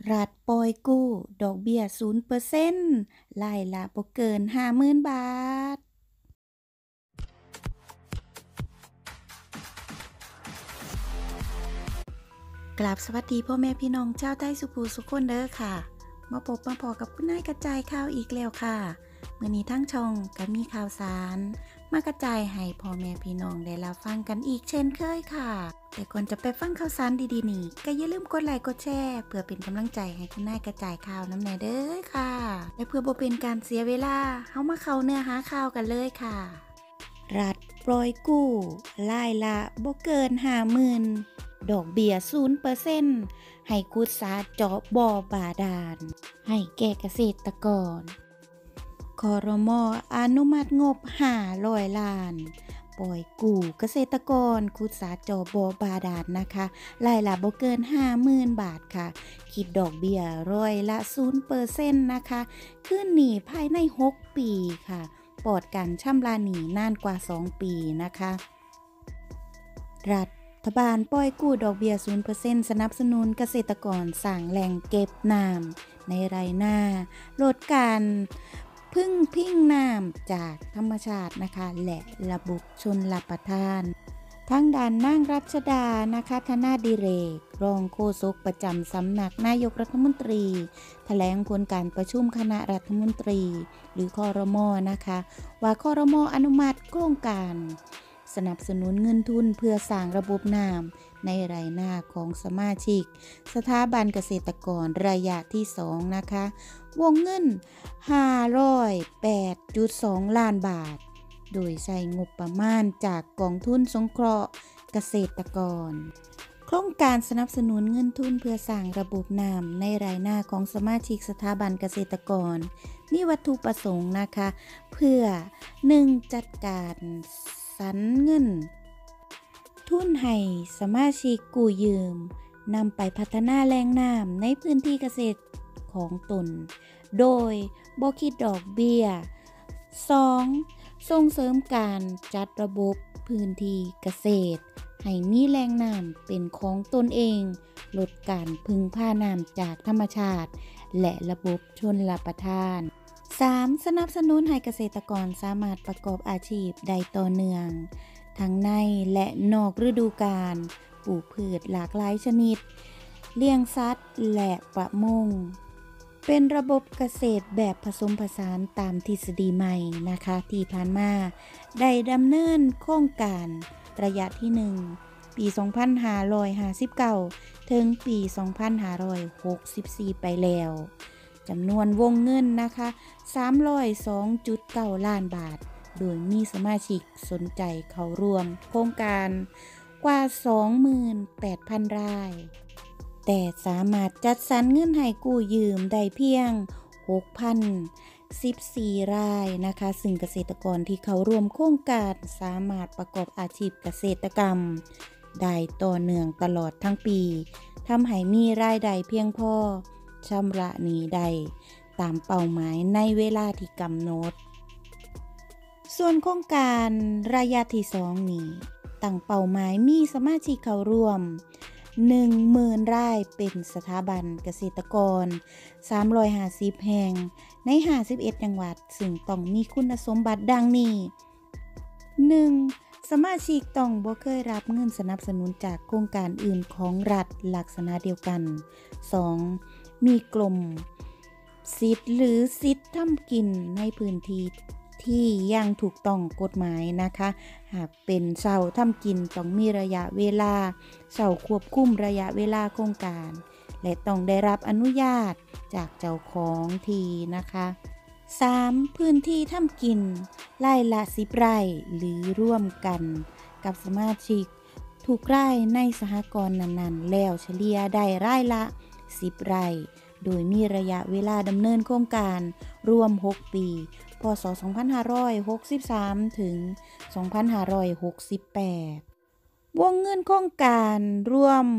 รัฐปล่อยกู้ดอกเบี้ย 0% รายละบ่เกิน 50,000 บาทกราบสวัสดีพ่อแม่พี่น้องชาวไทยสุภูสุคนเด้อค่ะมาพบมาพอกับคุณนายกระจายข่าวอีกแล้วค่ะมื้อนี้ทั้งช่องก็มีข่าวสารมากระจายให้พ่อแม่พี่น้องได้รับฟังกันอีกเช่นเคยค่ะแต่ก่อนจะไปฟังข่าวสารดีๆนี่ก็อย่าลืมกดไลค์กดแชร์เพื่อเป็นกำลังใจให้คุณนายกระจายข่าวน้ำแน่เด้อค่ะและเพื่อบ่เป็นการเสียเวลาเฮามาเข้าเนื้อหาข่าวกันเลยค่ะรัฐปล่อยกู้รายละบ่เกิน 50,000 ดอกเบี้ย 0% ให้ขุดสระเจาะบ่อบาดาลให้แก่เกษตรกรครม.อนุมัติงบ500 ล้านปล่อยกู้เกษตรกรขุดสระเจาะบ่อบาดาลนะคะรายละบ่เกิน 50,000 บาทค่ะคิดดอกเบี้ยร้อยละ 0% นะคะคืนหนี้ภายใน6 ปีค่ะปลอดการชำระหนี้นานกว่า2 ปีนะคะรัฐบาลปล่อยกู้ดอกเบี้ย 0% สนับสนุนเกษตรกรสร้างแหล่งเก็บน้ำในไรนาลดการพึ่งพิงน้ำจากธรรมชาตินะคะและระบบชลประทานทางด้านนางรัชดานะคะธนาดิเรกรองโฆษกประจำสำนักนายกรัฐมนตรีแถลงผลการประชุมคณะรัฐมนตรีหรือครม.นะคะว่าครม.อนุมัติโครงการสนับสนุนเงินทุนเพื่อสร้างระบบน้ำในไรนาของสมาชิกสถาบันเกษตรกรระยะที่2นะคะวงเงิน 508.2 ล้านบาทโดยใช้งบประมาณจากกองทุนสงเคราะห์เกษตรกรโครงการสนับสนุนเงินทุนเพื่อสร้างระบบน้ำในไรนาของสมาชิกสถาบันเกษตรกรมีวัตถุประสงค์นะคะเพื่อ 1. จัดการสรรเงินทุนให้สมาชิกกู้ยืมนำไปพัฒนาแหล่งน้ำในพื้นที่เกษตรของตนโดยบ่คิดดอกเบี้ย 2. ส่งเสริมการจัดระบบพื้นที่เกษตรให้มีแหล่งน้ำเป็นของตนเองลดการพึ่งพาน้ำจากธรรมชาติและระบบชลประทาน 3. สนับสนุนให้เกษตรกรสามารถประกอบอาชีพได้ต่อเนื่องทั้งในและนอกฤดูกาลปลูกพืชหลากหลายชนิดเลี้ยงสัตว์และประมงเป็นระบบเกษตรแบบผสมผสานตามทฤษฎีใหม่นะคะที่ผ่านมาได้ดำเนินโครงการระยะที่1ปี 2559 ถึงปี 2564 ไปแล้วจำนวนวงเงินนะคะ 302.9 ล้านบาทโดยมีสมาชิกสนใจเข้าร่วมโครงการกว่า 28,000 รายแต่สามารถจัดสรรเงินให้กู้ยืมได้เพียง 6,014 รายนะคะซึ่งเกษตรกรที่เข้าร่วมโครงการสามารถประกอบอาชีพเกษตรกรรมได้ต่อเนื่องตลอดทั้งปีทำให้มีรายได้เพียงพอชำระหนี้ได้ตามเป้าหมายในเวลาที่กำหนดส่วนโครงการระยะที่2นี้ตั้งเป้าหมายมีสมาชิกเข้าร่วม 10,000 รายเป็นสถาบันเกษตรกร350แห่งใน51จังหวัดซึ่งต้องมีคุณสมบัติดังนี้ 1. สมาชิกต้องบ่เคยรับเงินสนับสนุนจากโครงการอื่นของรัฐลักษณะเดียวกัน 2. มีกลุ่มสิทธิ์หรือสิทธิ์ทำกินในพื้นที่ที่ยังถูกต้องกฎหมายนะคะหากเป็นเช่าทำกินต้องมีระยะเวลาเช่าควบคุมระยะเวลาโครงการและต้องได้รับอนุญาตจากเจ้าของที่นะคะ 3. พื้นที่ทำกินไร่ละ10 ไร่หรือร่วมกันกับสมาชิกทุกไร่ในสหกรณ์นั้นๆแล้วเฉลี่ยได้ไร่ละ10 ไร่โดยมีระยะเวลาดำเนินโครงการรวม6 ปีพ.ศ. 2563 ถึง 2568 วงเงินโครงการรวม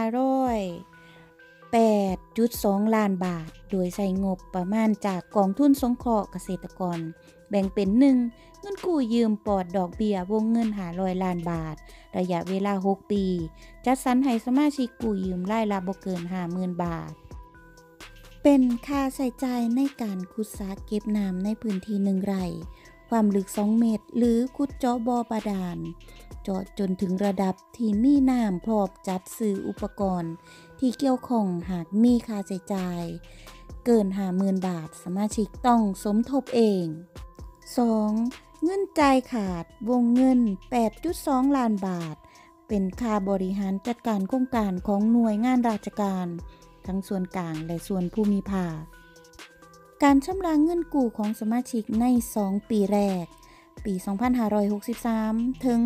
508.2 ล้านบาทโดยใช้งบประมาณจากกองทุนสงเคราะห์เกษตรกรแบ่งเป็น 1. เงินกู้ยืมปลอดดอกเบี้ยวงเงิน500 ล้านบาทระยะเวลา6 ปีจัดสรรให้สมาชิกกู้ยืมรายละบ่เกิน 50,000 บาทเป็นค่าใช้จ่ายในการขุดสระเก็บน้ำในพื้นที่1 ไร่ความลึก2 เมตรหรือขุดเจาะบ่อบาดาลเจาะจนถึงระดับที่มีน้ำพร้อมจัดซื้ออุปกรณ์ที่เกี่ยวข้องหากมีค่าใช้จ่ายเกิน 50,000 บาทสมาชิกต้องสมทบเอง 2. เงินจ่ายขาดวงเงิน 8.2 ล้านบาทเป็นค่าบริหารจัดการโครงการของหน่วยงานราชการทั้งส่วนกลางและส่วนภูมิภาคการชำระเงินกู้ของสมาชิกใน 2 ปีแรก ปี 2563 ถึง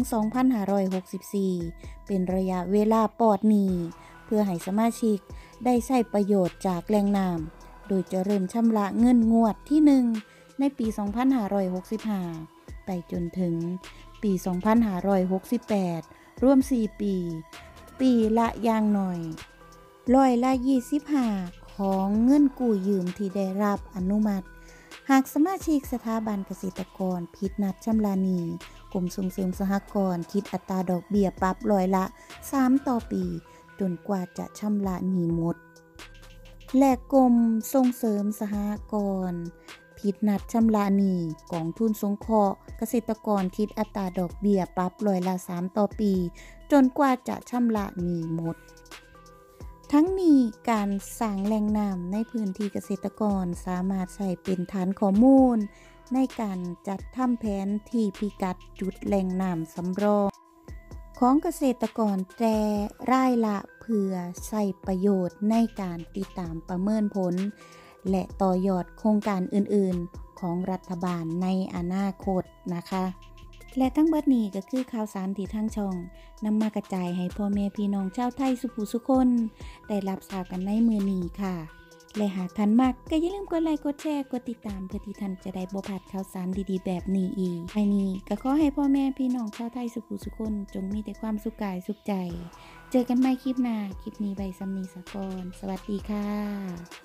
2564 เป็นระยะเวลาปลอดหนี้เพื่อให้สมาชิกได้ใช้ประโยชน์จากแหล่งน้ำโดยจะเริ่มชำระเงินงวดที่ 1 ในปี 2565 ไปจนถึงปี 2568 รวม 4 ปี ปีละอย่างหน่อย25%ของเงินกู้ยืมที่ได้รับอนุมัติหากสมาชิกสถาบันเกษตรกรผิดนัดชำระหนี้กรมส่งเสริมสหกรณ์คิดอัตราดอกเบี้ยปรับละ 3 ต่อปีจนกว่าจะชำระหนี้หมดและกรมส่งเสริมสหกรณ์ผิดนัดชำระหนี้กองทุนสงเคราะห์เกษตรกรคิดอัตราดอกเบี้ยปรับละ 3 ต่อปีจนกว่าจะชำระหนี้หมดทั้งนี้การสร้างแหล่งน้ำในพื้นที่เกษตรกรสามารถใช้เป็นฐานข้อมูลในการจัดทำแผนที่พิกัดจุดแหล่งน้ำสำรองของเกษตรกรแต่รายละเพื่อใช้ประโยชน์ในการติดตามประเมินผลและต่อยอดโครงการอื่นๆของรัฐบาลในอนาคตนะคะและทั้งเบิดนี้ก็คือข่าวสารที่ทางช่องนำมากระจายให้พ่อแม่พี่น้องชาวไทยสุภูสุคนได้รับทราบกันในมื้อนี้ค่ะและหากท่านมักก็อย่าลืมกดไลค์กดแชร์กดติดตามเพื่อที่ท่านจะได้บ่พลาดข่าวสารดีๆแบบนี้อีกในนี้ก็ขอให้พ่อแม่พี่น้องชาวไทยสุภูสุคนจงมีแต่ความสุขกายสุขใจเจอกันใหม่คลิปหน้าคลิปนี้ไว้สำนี้ซะก่อนสวัสดีค่ะ